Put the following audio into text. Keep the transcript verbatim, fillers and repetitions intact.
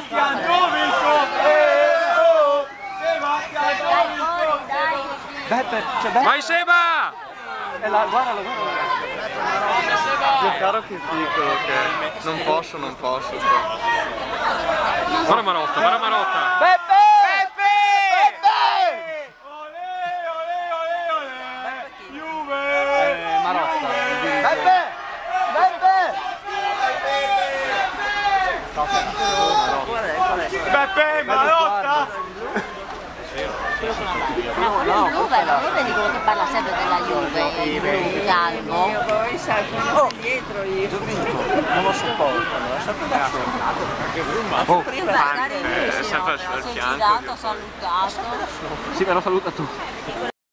Sebastian, Giovinco! Sebastian, Giovinco! Beppe, c'è Beppe! Vai Seba! E la, guardalo, guardalo! Io caro che piccolo che non posso, non posso. Guarda Marotta, guarda Marotta! Beppe! Marotta. Beppe! Beppe! Beppe, Marotta! Ma quello è Juve, non lo vedi quello che parla sempre della Juve, il blu calvo? Oh, dietro io. Non lo sopportano, è sempre da solo. Magari lui è sempre al suo si è fianco. girato, ha salutato. Sì, me lo saluta tu.